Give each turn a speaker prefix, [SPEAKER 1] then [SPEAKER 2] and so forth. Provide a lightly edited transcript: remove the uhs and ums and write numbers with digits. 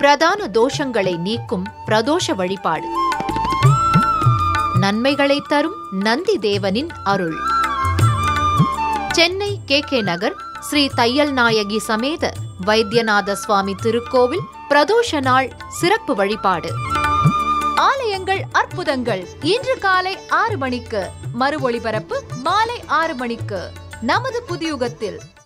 [SPEAKER 1] பிரதான தோஷங்களை நீக்கும் பிரதோஷ வழிபாடு. நன்மைகளை தரும் நந்தி தேவனின் அருள். சென்னை KK நகர் ஸ்ரீ தையல் நாயகி சமேத வைத்தியநாத சுவாமி திருக்கோவில் பிரதோஷ நாள் சிறப்பு வழிபாடு. ஆலயங்கள் அற்புதங்கள் இன்று காலை 6 மணிக்கு, மறு ஒளிபரப்பு மாலை 6 மணிக்கு நமது புதியுகத்தில்.